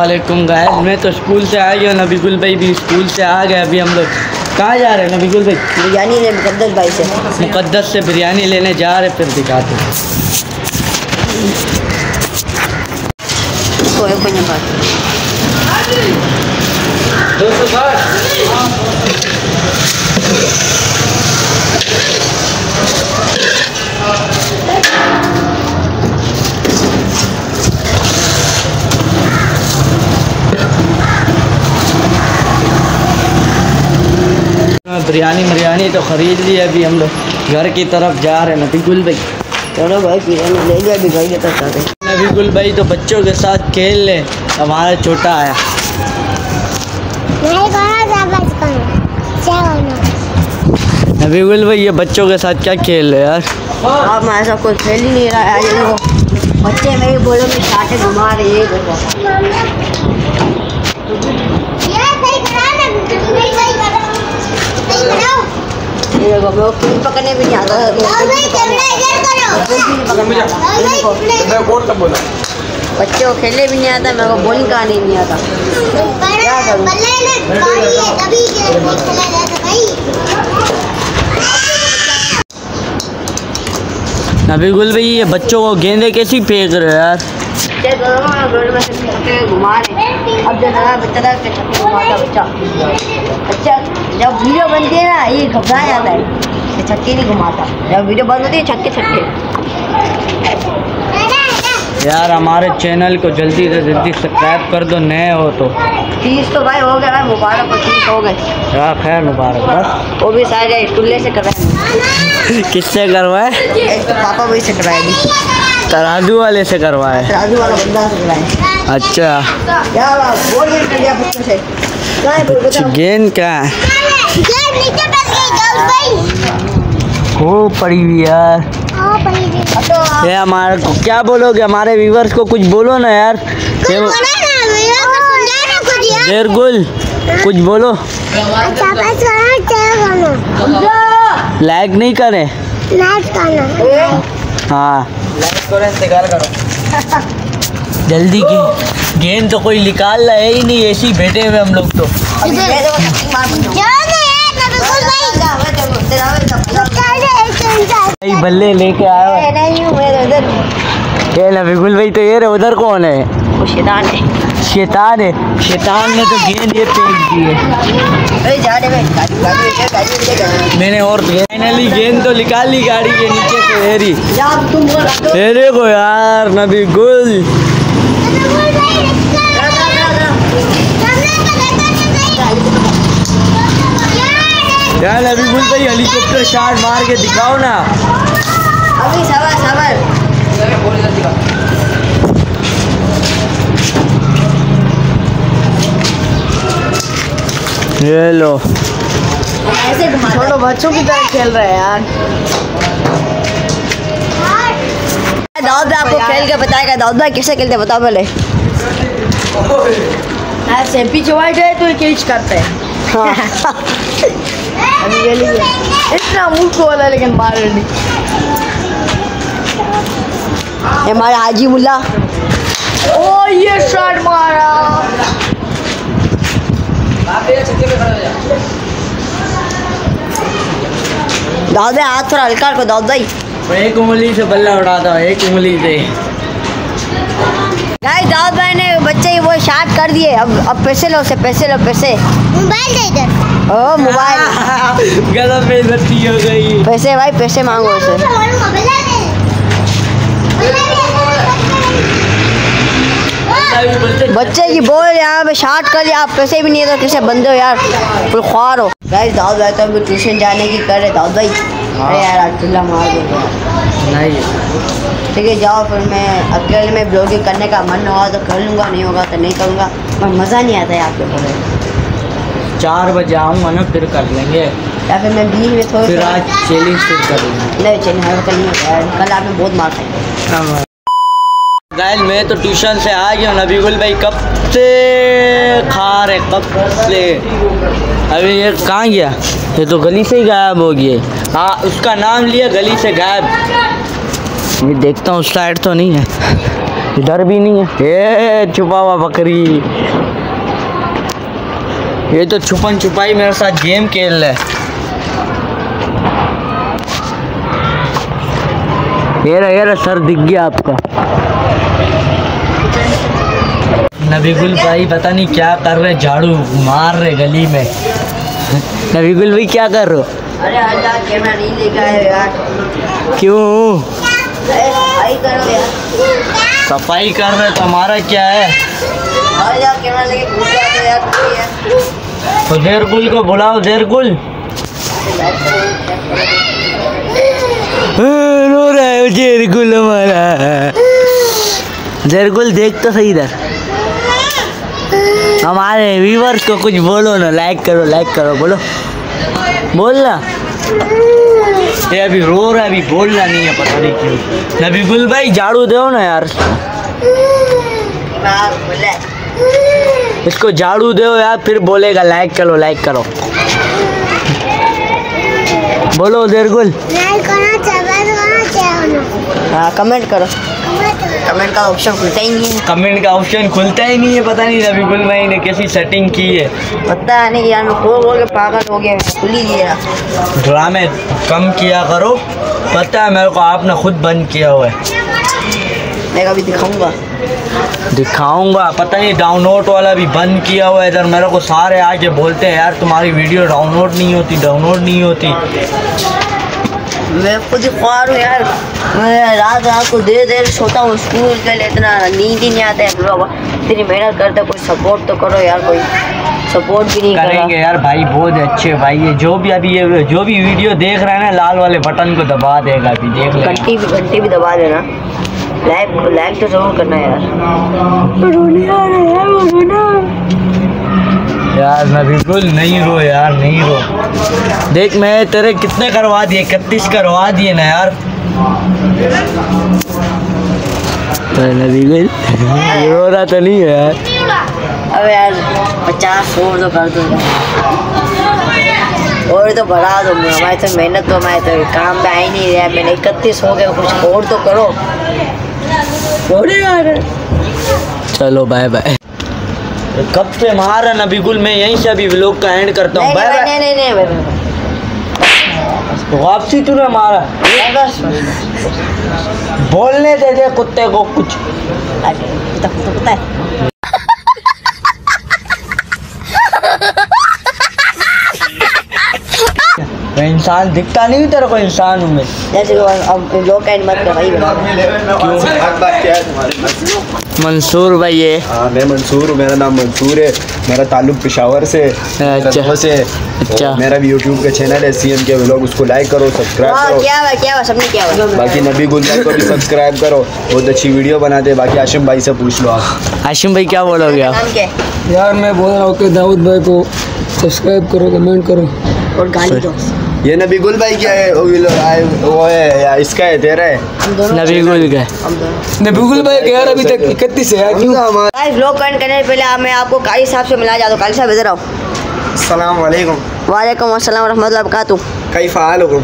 अस्सलामुअलैकुम गाइस, मैं तो स्कूल से आ गया, नबीगुल भाई भी स्कूल से आ गए। अभी हम लोग कहाँ जा रहे हैं नबीगुल भाई? बिरयानी ले मुकद्दस भाई से। मुकद्दस से बिरयानी लेने जा रहे, फिर दिखाते हैं। बिरयानी तो ख़रीद ली, अभी हम लोग घर की तरफ जा रहे हैं। नबीगुल भाई चलो भाई बिरयानी ले लिया, अभी घर की तरफ जाते हैं। नबीगुल भाई तो बच्चों के साथ खेल ले, हमारा छोटा आया। नबीगुल भाई ये बच्चों के साथ क्या खेल रहे यार? अब मैं ऐसा कुछ खेल ही नहीं रहा है। ये देखो बच्चे मेरे बोलो में चाटे घुमा रहे, ये देखो मैं वो फूल पकड़ने भी नहीं आता। बच्चे को खेलने भी नहीं आता, मेरे को बॉलिंग कराने नहीं आता। क्या करूं? नबीगुल भाई ये बच्चों को गेंदे कैसी फेंक रहे हो यार? घुमा रहे। अब जो नया बच्चा के छक्के घुमाता बच्चा जब वीडियो बनती है ना, ये घबरा जाता है कि छक्के नहीं घुमाता। जब वीडियो बंद होती है छक्के यार हमारे चैनल को जल्दी से जल्दी सब्सक्राइब कर दो, नए हो तो। 30 तो भाई हो गया भाई, मुबारक हो, 30 हो गए यार। खैर मुबारक। बस वो भी सारे टुल्ले से करवाए। किससे करवाए? एक तो पापा वही से करवाए, तराजू वाले से करवाए। तराजू वाला बंदा से करवाए। अच्छा यार बोल कर दिया बच्चों से। गेंद क्या है? वो पड़ी हुई यार। ये हमारे को क्या बोलोगे? हमारे व्यूवर्स को कुछ बोलो ना यार। देरगुल कुछ बोलो। लाइक नहीं करे? हाँ जल्दी की गेंद तो कोई निकाल रहा है ही नहीं, ऐसे ही बैठे हुए हम लोग तो। बल्ले लेके आया ये नबीगुल भाई। तो ये रहे, उधर कौन है? वो शैतान है। शैतान है? शैतान ने तो गेंद ये फेंक दी है। मैंने और फाइनली गेंद तो निकाल ली गाड़ी के नीचे से। हेरी हेरे को यार नबीगुल। यार नबीगुल भाई हेलीकॉप्टर शॉट मार के दिखाओ ना। अभी सबर ये लो। ऐसे छोड़ो, बच्चों की तरह खेल रहे हैं यार। दाऊद भाई आपको खेल के बताएगा। दाऊद भाई कैसे खेलते हैं बताओ पहले। ऐसे पीछे वाइट है तो कैच करते हैं। हाँ। इतना मुंह खोला लेकिन मार नहीं। हमारा हाजी मुल्ला, ओ ये शॉट मारा। दाऊद भाई हाथ थोड़ा हल्का रखो। दाऊद भाई एक उंगली से बल्ला उड़ाता है, एक उंगली से। गाइस दाऊद भाई ने बच्चे वो शॉट कर दिए। अब पैसे लो से पैसे लो, पैसे मोबाइल दे इधर। ओ मोबाइल गलत बेइज्जती हो गई। पैसे भाई पैसे मांगो उसे। बच्चे की बॉल यहाँ पे शॉट कर लिया, आप पैसे भी नहीं है तो कैसे बंदे हो यार, फुल ख्वार हो। गाइस दाऊद भाई तो अभी ट्यूशन जाने की कर रहे। दाऊद भाई अरे यार आज चूल्हा मार दो नहीं। ठीक है जाओ, फिर मैं अकेले में ब्लॉगिंग करने का मन होगा तो कर लूँगा, नहीं होगा तो नहीं करूँगा। मैं मज़ा नहीं आता है आपके बोले। 4 बजे आऊँगा ना, फिर कर लेंगे। या फिर मैं बीच में थोड़ा फिर आज चैलेंज फिर कर लेंगे। नहीं चैलेंज कल नहीं होता है, कल आपने बहुत मार खाई। गाइस मैं तो ट्यूशन से आ गया। नबीगुल भाई कब से खा रहे, कब से। अभी ये कहाँ गया? ये तो गली से ही गायब हो गया। हाँ उसका नाम लिया, गली से गायब। ये देखता हूँ उस साइड तो नहीं है। इधर भी नहीं है। ये छुपा हुआ बकरी, ये तो छुपन छुपाई मेरे साथ गेम खेल रहा है। ये रहा सर दिख गया आपका। नबीगुल भाई पता नहीं क्या कर रहे, झाड़ू मार रहे गली में। नबीगुल भाई क्या कर रहे हो? अरे अल्लाह कैमरा नहीं लेके आए यार। क्यों? सफाई करो यार। सफाई कर रहे तो हमारा क्या है? और यार कैमरा लेके घुस जाते यार। तो देरगुल को बुलाओ, देरगुल रो रहा है देरगुल हमारा। देरगुल देख तो सही इधर। हमारे व्यूवर्स को कुछ बोलो ना, लाइक करो बोलो, बोलना। ये अभी रो रहा है, अभी बोलना नहीं है, पता नहीं क्यों। नबीगुल भाई झाड़ू दो ना यार, इसको झाड़ू दो यार, फिर बोलेगा लाइक करो। बोलो देरगुल। हाँ कमेंट करो। कमेंट का ऑप्शन खुलता ही नहीं है। कमेंट का ऑप्शन खुलता ही नहीं है, पता नहीं नबीगुल भाई ने कैसी सेटिंग की है, पता नहीं यार। मैं खोल के पागल हो गया, खुल ही लिया। ड्रामे कम किया करो, पता है मेरे को, आपने खुद बंद किया हुआ है। मैं कभी दिखाऊंगा, पता नहीं डाउनलोड वाला भी बंद किया हुआ है इधर। मेरे को सारे आके बोलते हैं यार तुम्हारी वीडियो डाउनलोड नहीं होती। मैं खुद ख्वार हूँ यार। मैं रात को देर सोता हूँ, स्कूल के लिए इतना नींद ही नहीं आता है। तेरी मेहनत करते, कोई सपोर्ट तो करो यार। कोई सपोर्ट भी नहीं करेंगे यार भाई, बहुत अच्छे भाई। ये जो भी वीडियो देख रहा है ना, लाल वाले बटन को दबा देगा, अभी देख ले। घंटी भी दबा देना। लाइक तो जरूर करना यार। यार नबीगुल नहीं रो यार, नहीं रो। देख मैं तेरे कितने करवा दिए, 31 करवा दिए ना यार। नबीगुल रो रहा तो नहीं है यार। अब यार 50 और तो कर दो, और तो बढ़ा दो। हमारी तो मेहनत तो हमारे तो काम पे आ ही नहीं रहा। मैंने 31 हो गया, कुछ और तो करो। चलो बाय बाय। कब से मारा नबीगुल, मैं यहीं से अभी व्लॉग का एंड करता हूँ। Bye bye. नहीं वापसी तूने मारा, बोलने दे कुत्ते को कुछ। कुत्ता है। मैं इंसान दिखता नहीं तेरे को, इंसान हूँ मैं। जैसे अब लोग का मत कर भाई। मंसूर भाई है। हाँ मैं मंसूर हूँ, मेरा नाम मंसूर है। मेरा ताल्लुक पेशावर से। अच्छा। मेरा भी यूट्यूब का चैनल है CM के व्लॉग, उसको लाइक करो, सब्सक्राइब करो। क्या हुआ सबने क्या हुआ। बाकी नबीगुल भाई को भी सब्सक्राइब करो, बहुत अच्छी वीडियो बनाते हैं। बाकी आशिम भाई से पूछ लो आप। आशिम भाई क्या बोलोगे आप? नाम क्या है? यार मैं बोल रहा हूँ कि दाऊद भाई को सब्सक्राइब करो, कमेंट करो और गाली दो। ये नबीगुल भाई क्या है? वो है या इसका है, तेरा है? नबीगुल का। नबीगुल भाई यार अभी तक 31 है यार। क्यों? गाइस व्लॉग करने से पहले मैं आपको कारी साहब से मिला जाता हूँ। कारी साहब इधर आओ। अस्सलाम वालेकुम। वालेकुम अस्सलाम रहमतुल्लाहि व बरकातुहू। कैफ हालुकुम?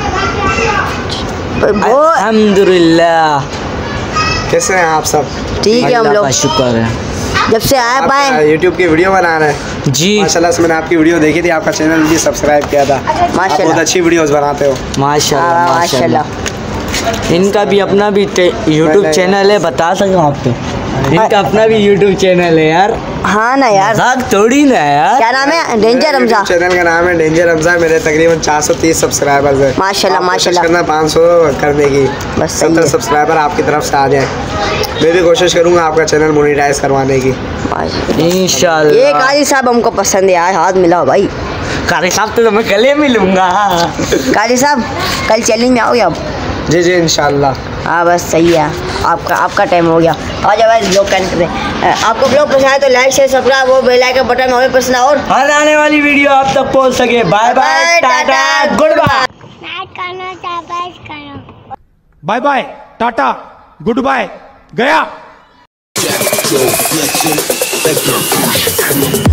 अल्हम्दुलिल्लाह। कैसे हैं आप सब? ठीक है हम अल्लाह लोग का शुक्र है। जब से आए पाए। यूट्यूब की वीडियो बना रहे हैं जी माशाल्लाह से। मैंने आपकी वीडियो देखी थी, आपका चैनल भी सब्सक्राइब किया था। आप बहुत अच्छी वीडियोस बनाते हो। माशाल्लाह माशाल्लाह। इनका भी अपना भी यूट्यूब चैनल है, बता सकता हूँ आपको। इनका अपना भी यूट्यूब चैनल है यार। हाँ ना यार, मजाक थोड़ी ना यार। क्या नाम है? डेंजर हमजा। चैनल का नाम है डेंजर हमजा। मेरे तकरीबन 430 सब्सक्राइबर्स है। माशाल्लाह माशाल्लाह। करना 500 करने की, बस सही 70 है। सब्सक्राइबर आपकी तरफ से आ जाए। मैं भी कोशिश करूंगा आपका चैनल मोनेटाइज करवाने की इंशाल्लाह। ये कारी साहब हमको पसंद है यार, हाथ मिलाओ भाई। कारी साहब तो मैं गले मिलूंगा। कारी साहब कल चैलेंज में आओगे अब? जी जी इंशाल्लाह। हाँ बस सही है, आपका टाइम हो गया। आ जाओ भाई ब्लॉग करने पे। आपको ब्लॉग पसंद आए तो लाइक शेयर सब्सक्राइब और बेल आइकन बटन हमें पसंद और हर आने वाली वीडियो आप तक पहुंच सके। Bye bye, tata, goodbye. Bye bye, tata, goodbye, गया।